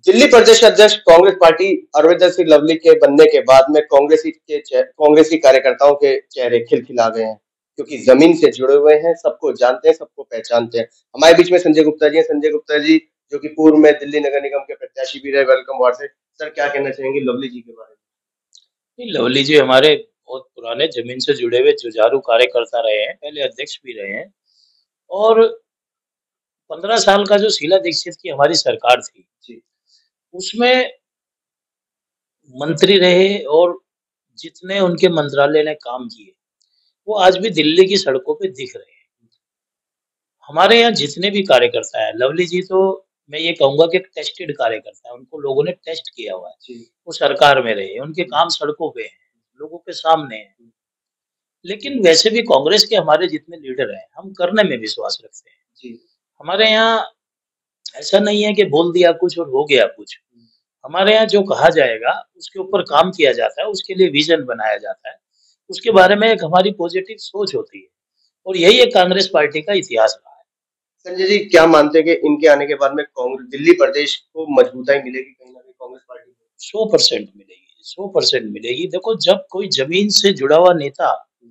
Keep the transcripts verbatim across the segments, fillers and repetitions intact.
दिल्ली प्रदेश अध्यक्ष कांग्रेस पार्टी अरविंदर सिंह लवली के बनने के बाद में कांग्रेसी के चेह- कांग्रेसी कार्यकर्ताओं के चेहरे खिलखिला गए हैं, क्योंकि जमीन से जुड़े हुए हैं, सबको जानते हैं, सबको पहचानते हैं। हमारे बीच में संजय गुप्ता जी हैं। संजय गुप्ता जी, जो कि पूर्व में दिल्ली नगर निगम के प्रत्याशी भी रहे, वेलकम वार्ड से। सर, क्या कहना चाहेंगे लवली जी के बारे नहीं, लवली जी हमारे बहुत पुराने जमीन से जुड़े हुए जुझारू कार्यकर्ता रहे हैं, पहले अध्यक्ष भी रहे हैं। और पंद्रह साल का जो शीला दीक्षित की हमारी सरकार थी, जी उसमें मंत्री रहे और जितने उनके मंत्रालय ने काम किए, वो आज भी दिल्ली की सड़कों पे दिख रहे हैं। हमारे यहाँ जितने भी कार्यकर्ता हैं, लवली जी तो मैं ये कहूँगा कि एक टेस्टेड कार्यकर्ता है, उनको लोगों ने टेस्ट किया हुआ है। जी वो सरकार में रहे, उनके काम सड़कों पे हैं, लोगों के सामने हैं। लेकिन वैसे भी कांग्रेस के हमारे जितने लीडर हैं, हम करने में विश्वास रखते हैं। जी हमारे यहाँ ऐसा नहीं है कि बोल दिया कुछ और हो गया कुछ। हमारे यहाँ जो कहा जाएगा, उसके ऊपर काम किया जाता है, उसके लिए विज़न बनाया जाता है। उसके बारे में एक हमारी पॉजिटिव सोच होती है और यही एक कांग्रेस पार्टी का इतिहास रहा है। संजय जी, क्या मानते हैं कि इनके आने के बाद में कांग्रेस दिल्ली प्रदेश को मजबूताई मिलेगी कहीं ना कहीं कांग्रेस पार्टी को? सौ परसेंट मिलेगी, सौ परसेंट मिलेगी। देखो, जब कोई ज़मीन से जुड़ा हुआ नेता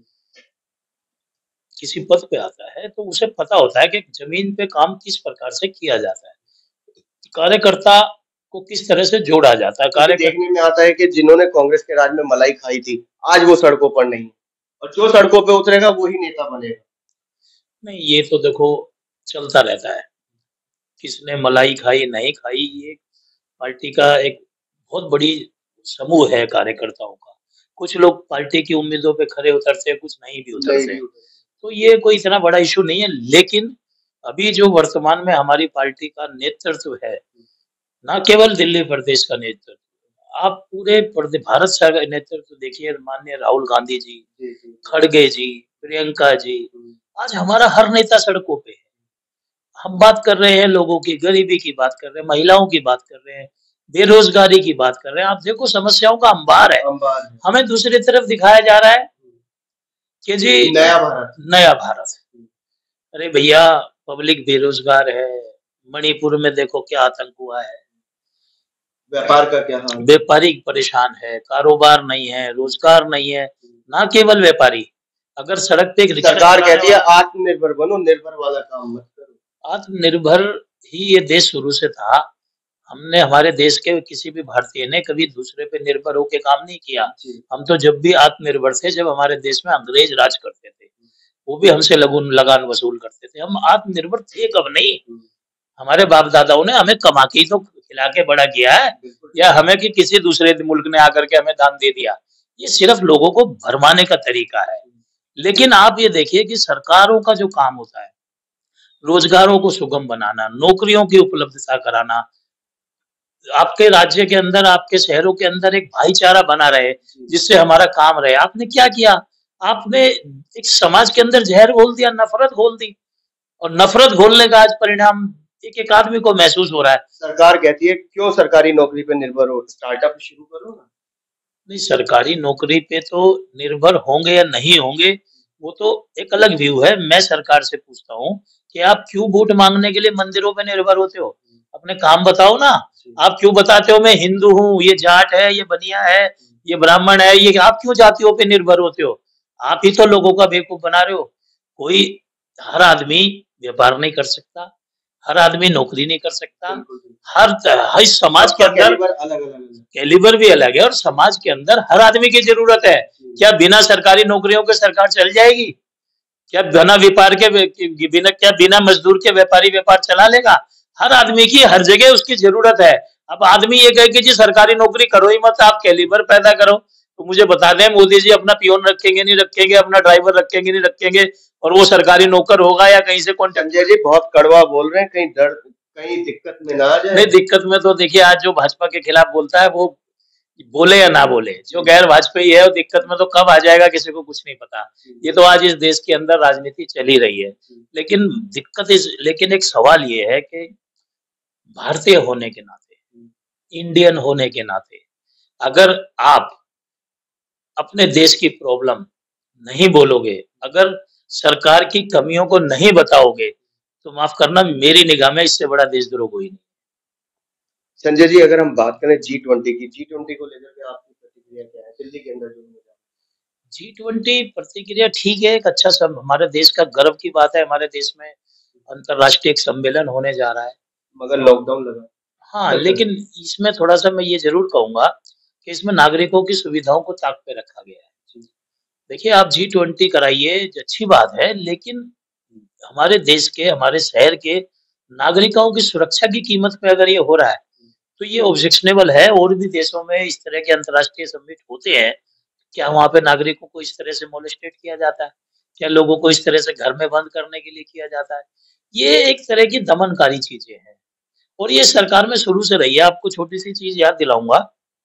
किसी पद पे आता है, तो उसे पता होता है कि ज़मीन पे काम किस प्रकार से किया जाता है। कार्यकर्ता को किस तरह से जोड़ा जाता है। क्योंकि कार्यकर देखने में आता है कि जिन्होंने कांग्रेस के राज में मलाई खाई थी, आज वो सड़कों पर नहीं, और जो सड़कों पे उतरेगा वही नेता बनेगा। नहीं, ये तो देखो चलता रहता है। किसने मलाई खाई, नहीं खाई, ये पार्टी का एक बहुत बड़ी समूह है कार्यकर्ताओं का। कुछ लोग पार्टी की उम्मीदों पे खरे उतरते हैं, कुछ नहीं भी नहीं उतरते। भी उतरे। तो ये कोई इतना बड़ा इश्यू नहीं है, लेकिन अभी जो वर्तमान में हमारी पार्टी का नेतृत्व है, ना केवल दिल्ली प्रदेश का नेतृत्व, आप पूरे प्रदे भारत का नेतृत्व देखिए। माननीय राहुल गांधी जी, जी जी खड़गे जी, प्रियंका जी, हम्म, आज हमारा हर नेता सड़कों पे है। हम बात कर रहे हैं लोगों की, गरीबी की बात कर रहे हैं, महिलाओं की बात कर रहे हैं, बेरोजगारी की बात कर रहे हैं। आप देखो, समस्याओं का अंबार है। अंबार है। हमें दूसरी तरफ दिखाया जा रहा है कि जी नया भारत। नया भारत। अरे भैया, पब्लिक बेरोजगार है। मणिपुर में देखो क्या आतंक हुआ है। व्यापार का क्या हाल है? व्यापारी परेशान है, कारोबार नहीं है, रोजगार नहीं है। ना केवल व्यापारी, अगर सड़क पे एक रिक्शा सरकार चलाने कहती है वाला, आत्मनिर्भर बनो, निर्भर वाला काम मत करो। आत्मनिर्भर ही ये देश शुरू से था। हमने, हमारे देश के किसी भी भारतीय ने कभी दूसरे पे निर्भर होकर काम नहीं किया। जी हम तो जब भी आत्मनिर्भर थे, जब हमारे देश में अंग्रेज राज करते थे, वो भी हमसे लगुन लगान वसूल करते थे। हम आत्मनिर्भर थे कब नहीं। हमारे बाप दादाओं ने हमें कमा के ही तो खिला के बड़ा किया है, बिल्कुल। या हमें कि किसी दूसरे मुल्क ने आकर के हमें दान दे दिया। ये सिर्फ लोगों को भरमाने का तरीका है। लेकिन आप ये देखिए कि सरकारों का जो काम होता है, रोजगारों को सुगम बनाना, नौकरियों की उपलब्धता कराना, आपके राज्य के अंदर, आपके शहरों के अंदर एक भाईचारा बना रहे, जिससे हमारा काम रहे। आपने क्या किया? आपने एक समाज के अंदर जहर घोल दिया, नफरत घोल दी, और नफरत घोलने का आज परिणाम एक एक आदमी को महसूस हो रहा है। सरकार कहती है क्यों सरकारी नौकरी पे निर्भर हो, स्टार्टअप शुरू करो ना। नहीं, सरकारी नौकरी पे तो निर्भर होंगे या नहीं होंगे, वो तो एक अलग व्यू है। मैं सरकार से पूछता हूँ कि आप क्यों वोट मांगने के लिए मंदिरों पे निर्भर होते हो? अपने काम बताओ ना। आप क्यों बताते हो मैं हिंदू हूँ, ये जाट है, ये बनिया है, ये ब्राह्मण है? ये आप क्यों जातियों पे निर्भर होते हो? आप ही तो लोगों का बेवकूफ बना रहे हो। कोई, हर आदमी व्यापार नहीं कर सकता, हर आदमी नौकरी नहीं कर सकता। बिल्कुल बिल्कुल। हर त- हर समाज के सबका अंदर कैलिबर अलग अलग है। कैलिबर भी अलग है, और समाज के अंदर हर आदमी की जरूरत है। क्या बिना सरकारी नौकरियों के सरकार चल जाएगी? क्या बिना व्यापार के वे- बिना क्या बिना मजदूर के व्यापारी व्यापार चला लेगा? हर आदमी की हर जगह उसकी जरूरत है। अब आदमी ये कहे कि जी सरकारी नौकरी करो ही मत, आप कैलिबर पैदा करो, तो मुझे बता दें, मोदी जी अपना पियोन रखेंगे नहीं रखेंगे, अपना ड्राइवर रखेंगे नहीं रखेंगे, और वो सरकारी नौकर होगा या कहीं से कॉन्ट्रैक्ट? संजय जी बहुत कड़वा बोल रहे हैं, कहीं डर, कहीं दिक्कत में ना आ नहीं, जाए। दिक्कत में तो देखिए, आज जो भाजपा के खिलाफ बोलता है, वो बोले या ना बोले, जो गैर भाजपाई है, वो दिक्कत में तो कब आ जाएगा किसी को कुछ नहीं पता। ये तो आज इस देश के अंदर राजनीति चल ही रही है। लेकिन दिक्कत इस लेकिन एक सवाल ये है कि भारतीय होने के नाते, इंडियन होने के नाते, अगर आप अपने देश की प्रॉब्लम नहीं बोलोगे, अगर सरकार की कमियों को नहीं बताओगे, तो माफ करना, मेरी निगाह में इससे बड़ा देशद्रोह कोई नहीं। संजय जी, अगर हम बात करें जी ट्वेंटी की, जी ट्वेंटी को लेकर के आपकी प्रतिक्रिया क्या है? दिल्ली के अंदर जो हो रहा है? जी ट्वेंटी प्रतिक्रिया ठीक है, एक अच्छा सब हमारे देश का गर्व की बात है, हमारे देश में अंतर्राष्ट्रीय एक सम्मेलन होने जा रहा है। मगर लॉकडाउन लगा। हाँ, लेकिन इसमें थोड़ा-सा मैं ये ज़रूर कहूँगा कि इसमें नागरिकों की सुविधाओं को ताक पे रखा गया है। जी। देखिए, आप जी ट्वेंटी कराइए, अच्छी बात है, लेकिन हमारे देश के, हमारे शहर के नागरिकों की सुरक्षा की कीमत पे अगर ये हो रहा है, तो ये ऑब्जेक्शनेबल है। और भी देशों में इस तरह के अंतर्राष्ट्रीय समिट होते हैं, क्या वहाँ पे नागरिकों को इस तरह से मोलेस्टेट किया जाता है? क्या लोगों को इस तरह से घर में बंद करने के लिए किया जाता है? ये एक तरह की दमनकारी चीज़ें हैं और ये सरकार में शुरू से रही है। आपको छोटी-सी चीज़ याद दिलाऊँगा,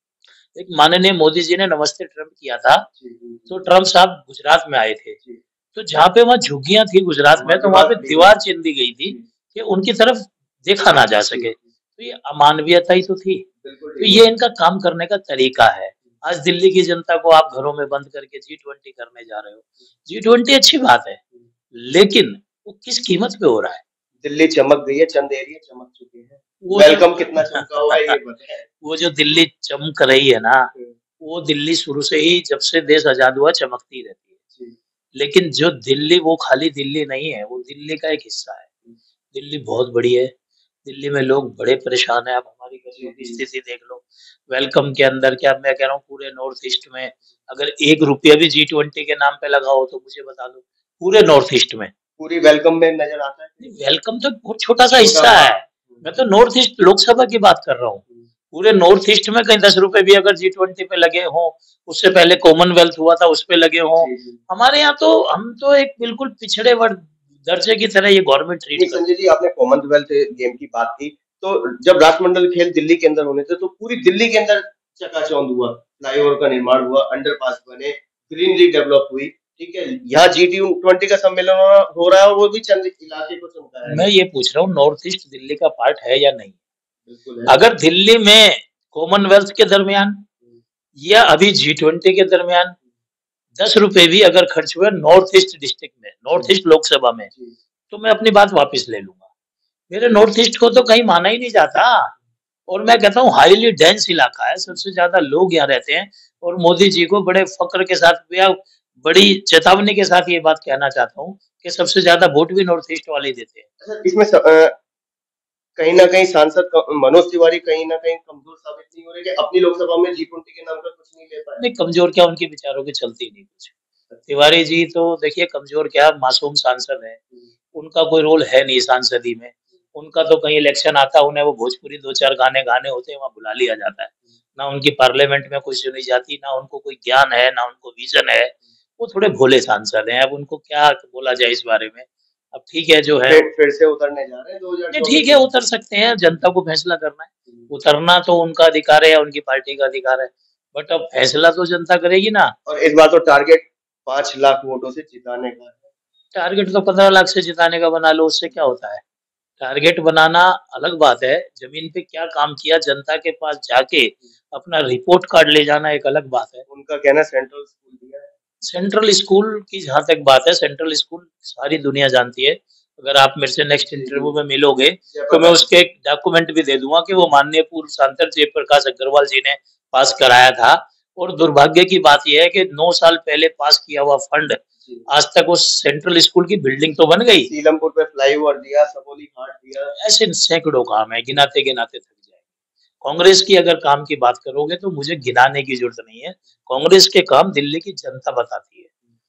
एक माननीय मोदी जी ने नमस्ते ट्रंप किया था, जी, जी, जी। तो ट्रंप साहब गुजरात में आए थे। जी। तो जहाँ पे वहाँ झुग्गियाँ थी गुजरात में, तो वहाँ पे दीवार चिन दी गई थी कि उनकी तरफ देखा ना जा सके। तो ये अमानवीयता ही तो थी। बिल्कुल तो ठीक ये बात। इनका काम करने का तरीका है। आज दिल्ली की जनता को आप घरों में बंद करके जी ट्वेंटी करने जा रहे हो। जी ट्वेंटी अच्छी बात है, लेकिन वो किस कीमत पे हो रहा है? दिल्ली चमक गई है, चंद एरिया चमक चुके हैं। वो जो वेलकम कितना चमका हुआ है ये बताएँ? वो जो दिल्ली चमक रही है ना, हुँ। वो दिल्ली शुरू से ही जब से देश आज़ाद हुआ चमकती रहती है। जी। लेकिन जो दिल्ली वो खाली दिल्ली नहीं है, वो दिल्ली का एक हिस्सा है। दिल्ली बहुत बड़ी है, दिल्ली में लोग बड़े परेशान हैं। आप हमारी गलियों की जी, जी। स्थिति देख लो। वेलकम के अंदर क्या मैं कह रहा हूँ पूरे नॉर्थ ईस्ट में अगर एक रुपया भी जी ट्वेंटी के नाम पे लगा हो तो मुझे बता दो, पूरे नॉर्थ ईस्ट में। पूरी वेलकम में नज़र आता है? नहीं, वेलकम तो बहुत छोटा-सा छोटा हिस्सा हाँ। है। मैं तो नॉर्थ ईस्ट लोकसभा की बात कर रहा हूँ। हुँ। पूरे नॉर्थ ईस्ट में कहीं दस रुपए भी अगर जी ट्वेंटी पे लगे हों, उससे पहले कॉमनवेल्थ हुआ था उस पे लगे हों। जी, जी। हमारे यहाँ तो हम तो एक बिल्कुल पिछड़े वर्ग दर्जे की तरह ये गवर्नमेंट ट्रीट नहीं करती संजय है। जी, आपने कॉमनवेल्थ गेम की बात की, तो जब राष्ट्रमंडल खेल दिल्ली के अंदर होने थे, तो पूरी दिल्ली के अंदर चकाचौंध हुआ। फ्लाईओवर का निर्माण हुआ, अंडरपास बने, ग्रीनरी डेवलप हुई, ठीक है? यहाँ जी ट्वेंटी का सम्मेलन हो हो रहा है और वो भी चंद इलाके को चमकाया मैं गया। ये पूछ रहा हूँ नॉर्थ ईस्ट दिल्ली का पार्ट है या नहीं? बिल्कुल है। अगर दिल्ली में कॉमनवेल्थ के दरमियान हुँ। या अभी जी ट्वेंटी के दरमियान दस रुपए भी अगर खर्च हुए नॉर्थ ईस्ट डिस्ट्रिक्ट में, नॉर्थ ईस्ट लोकसभा में, जी। तो मैं अपनी बात वापस ले लूँगा। मेरे नॉर्थ ईस्ट को तो कहीं माना ही नहीं जाता और मैं कहता हूँ हाइली डेंस इलाका है, सबसे ज़्यादा लोग यहाँ रहते हैं और मोदी जी को बड़े फ़क्र के साथ या बड़ी चेतावनी के साथ ये बात कहना चाहता हूँ कि सबसे ज़्यादा वोट भी नॉर्थ ईस्ट वाले ही देते हैं। अच्छा इसमें स अ, कहीं न कहीं सांसद क मनोज तिवारी कहीं न कहीं कमज़ोर साबित नहीं हो रहे कि अपनी लोकसभा में जी ट्वेंटी के नाम पर कुछ नहीं ले पाए? नहीं, कमज़ोर क्या उनके विचारों की चलती ही नहीं कुछ। तिवारी जी तो देखिए कमज़ोर क्या मासूम सांसद हैं, हुँ। उनका कोई रोल है नहीं सांसदी में। उनका तो कहीं इलेक्शन आता है, उन्हें वो भोजपुरी दो चार गाने गाने होते हैं, वहाँ बुला लिया जाता है। ना उनकी पार्लियामेंट में कोई सुनी जाती, ना उनको कोई ज्ञान है, ना उनको विज़न है। वो थोड़े भोले सांसद हैं, अब उनको क्या बोला जाए इस बारे में। अब ठीक है जो है फिर फिर से उतरने जा रहे हैं नहीं दो हज़ार चौबीस ठीक है, में। उतर सकते हैं, जनता को फैसला करना है। हुँ। उतरना तो उनका अधिकार है या उनकी पार्टी का अधिकार है। बट अब फैसला तो जनता करेगी ना। और इस बार तो टारगेट पाँच लाख वोटों से जिताने का है। टारगेट तो पंद्रह लाख से जिताने का बना लो, उससे क्या होता है? टारगेट बनाना अलग बात है, ज़मीन पे क्या काम किया जनता के पास जाके अपना रिपोर्ट कार्ड ले जाना एक अलग बात है। उनका कहना है सेंट्रल स्कूल दिया है। सेंट्रल स्कूल की जहाँ तक बात है, सेंट्रल स्कूल सारी दुनिया जानती है। अगर आप मेरे से नेक्स्ट जी, जी। इंटरव्यू में मिलोगे, तो मैं जयप्रकाश उसके एक डॉक्यूमेंट भी दे दूँगा कि वो माननीय पूर्व सांसद जयप्रकाश अग्रवाल जी ने पास कराया था और दुर्भाग्य की बात ये है कि नौ साल पहले पास किया हुआ फंड जी। आज तक उस सेंट्रल स्कूल की बिल्डिंग तो बन गई। सीलमपुर पे फ्लाईओवर दिया, सबोली घाट दिया। ऐसे सैकड़ों काम है, गिनाते-गिनाते थक जाएँगे। कांग्रेस की अगर काम की बात करोगे तो मुझे गिनाने की ज़रूरत नहीं है। कांग्रेस के काम दिल्ली की जनता बताती है।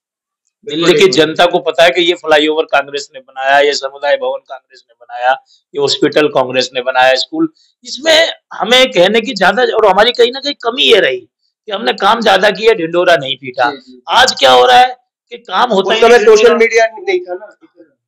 दिल्ली की जनता को पता है कि ये फ्लाईओवर कांग्रेस ने बनाया, ये समुदाय भवन कांग्रेस ने बनाया, ये हॉस्पिटल कांग्रेस ने बनाया, स्कूल इसमें हमें कहने की ज़्यादा और हमारी कहीं न कहीं कमी ये रही कि हमने काम ज़्यादा किया, ढिंढोरा नहीं पीटा। जी, जी। आज क्या हो रहा है कि काम होता उस ही समय नहीं सोशल ढिंढोरा मीडिया नहीं था ना।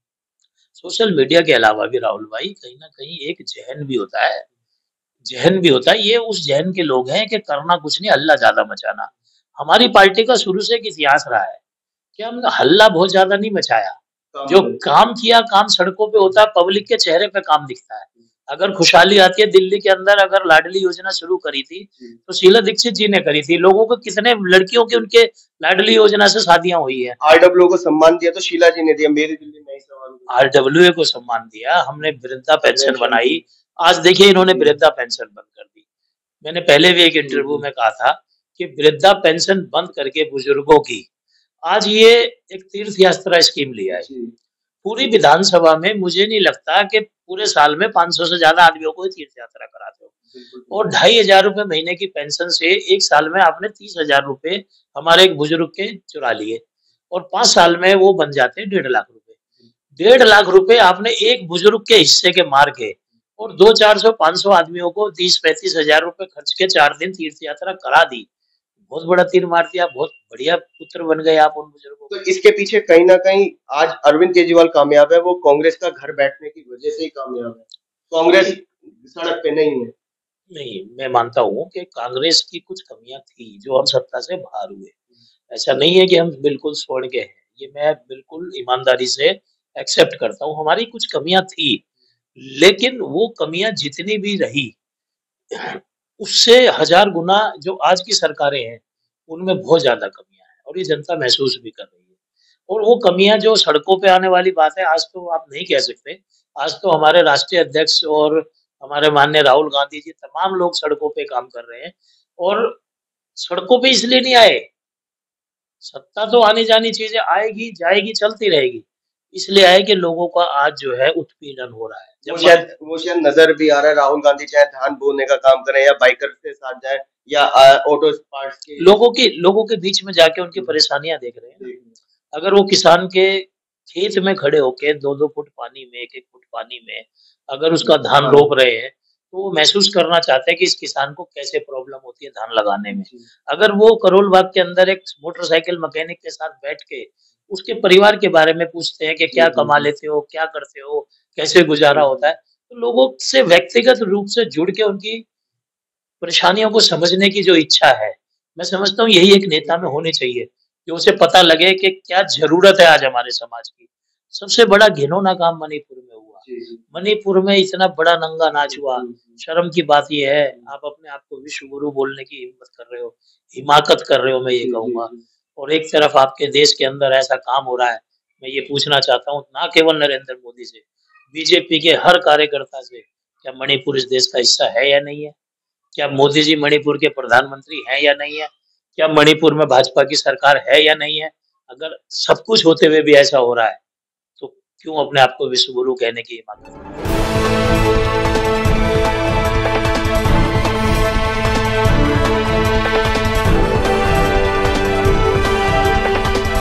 सोशल मीडिया के अलावा भी राहुल भाई कहीं न कहीं एक ज़हन भी होता है ज़हन भी होता है, ये उस ज़हन के लोग हैं कि करना कुछ नहीं, हल्ला ज़्यादा मचाना। हमारी पार्टी का शुरू से एक इतिहास रहा है कि हमने हल्ला बहुत ज़्यादा नहीं मचाया। जो काम काम किया, काम सड़कों पे होता है, पब्लिक के चेहरे पे काम दिखता है। अगर खुशहाली आती है दिल्ली के अंदर अगर लाडली योजना शुरू करी थी, जी। तो शीला दीक्षित जी ने करी थी। लोगों को कितने लड़कियों की उनके लाडली योजना से शादियाँ हुई हैं। आरडब्ल्यू को सम्मान दिया तो शीला जी ने दिया, मेरी दिल्ली नई सवाल। आरडब्ल्यूए को सम्मान दिया, हमने वृद्धा पेंशन बनाई, आज देखिए इन्होंने जी। वृद्धा पेंशन बंद कर दी। मैंने पहले भी एक जी, इंटरव्यू जी। में कहा था कि वृद्धा पेंशन बंद करके बुजुर्गों की, आज ये एक तीर्थ यात्रा स्कीम लिया है। जी। पूरी विधानसभा में मुझे नहीं लगता कि पूरे साल में पाँच सौ से ज़्यादा आदमियों को तीर्थ यात्रा कराते हो। बिल्कुल, और बिल्कुल। ढाई हज़ार रुपए महीने की पेंशन से एक साल में आपने तीस हज़ार रुपए हमारे एक बुजुर्ग के चुरा लिए और पाँच साल में वो बन जाते हैं डेढ़ लाख रुपए। डेढ़ लाख रुपए आपने एक बुजुर्ग के हिस्से के मार के और दो चार सौ पाँच सौ आदमियों को तीस पैंतीस हज़ार रुपए खर्च के चार दिन तीर्थ यात्रा करा दी। बहुत बड़ा तीर मार दिया, बहुत बढ़िया पुत्र बन गए आप उन बुजुर्गों तो के। इसके पीछे कहीं न कहीं आज अरविंद केजरीवाल कामयाब है, वो कांग्रेस का घर बैठने की वजह से ही कामयाब है। कांग्रेस सड़क पे नहीं है। नहीं, मैं मानता हूँ कि कांग्रेस की कुछ कमियाँ थी, जो हम सत्ता से बाहर हुए। ऐसा नहीं है कि हम बिल्कुल स्वर्ण के हैं, ये मैं बिल्कुल ईमानदारी से एक्सेप्ट करता हूँ, हमारी कुछ कमियाँ थी, लेकिन वो कमियाँ जितनी भी रही, उससे हज़ार गुना जो आज की सरकारें हैं, उनमें बहुत ज़्यादा कमियाँ हैं और ये जनता महसूस भी कर रही है। और वो कमियाँ जो सड़कों पे आने वाली बात है, आज तो आप नहीं कह सकते। आज तो हमारे राष्ट्रीय अध्यक्ष और हमारे माननीय राहुल गांधी जी तमाम लोग सड़कों पे काम कर रहे हैं और सड़कों पे इसलिए नहीं आए, सत्ता तो आनी-जानी चीज़ है, आएगी, जाएगी, चलती रहेगी। इसलिए आए कि लोगों का आज जो है उत्पीड़न हो रहा है। वो जब शायद वो शायद नज़र भी आ रहा है, राहुल गांधी चाहे धान बोने का काम करें या बाइकर्स के साथ जाएँ या अ, ऑटो पार्ट्स के लोगों की लोगों के बीच में जाके उनकी परेशानियाँ देख रहे हैं ना। अगर वो किसान के खेत में खड़े होके दो दो फुट पानी में, एक एक फुट पानी में अगर उसका धान हाँ। रोप रहे हैं, तो वो महसूस करना चाहते हैं कि इस किसान को कैसे प्रॉब्लम होती है धान लगाने में। जी। अगर वो करोल बाग के अंदर एक मोटरसाइकिल मैकेनिक के साथ बैठ के उसके परिवार के बारे में पूछते हैं कि जी, क्या जी, कमा जी। लेते हो, क्या करते हो, कैसे गुज़ारा होता है? तो लोगों से व्यक्तिगत रूप से जुड़ के उनकी परेशानियों को समझने की जो इच्छा है, मैं समझता हूँ यही एक नेता में होनी चाहिए, कि उसे पता लगे कि क्या ज़रूरत है आज हमारे समाज की। सबसे बड़ा घिनौना काम मणिपुर में हुआ। जी, जी। मणिपुर में इतना बड़ा नंगा नाच हुँ, हुआ, हुँ, हुँ। शर्म की बात ये है, आप अपने आप को विश्व गुरु बोलने की हिम्मत कर रहे हो, हिमाकत कर रहे हो मैं ये जी, जी, कहूँगा। जी। और एक तरफ आपके देश के अंदर ऐसा काम हो रहा है, मैं ये पूछना चाहता हूँ ना केवल नरेंद्र मोदी से, बीजेपी के हर कार्यकर्ता से, क्या मणिपुर इस देश का हिस्सा है या नहीं है? क्या मोदी जी मणिपुर के प्रधानमंत्री हैं या नहीं है? क्या मणिपुर में भाजपा की सरकार है या नहीं है? अगर सब कुछ होते हुए भी ऐसा हो रहा है, तो क्यों अपने आप को विश्व गुरु कहने की हिम्मत